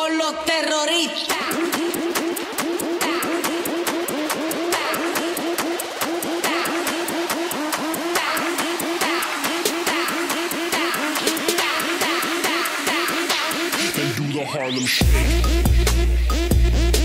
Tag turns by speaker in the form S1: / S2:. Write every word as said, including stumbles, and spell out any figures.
S1: con los terroristas.
S2: Then do the Harlem Shake.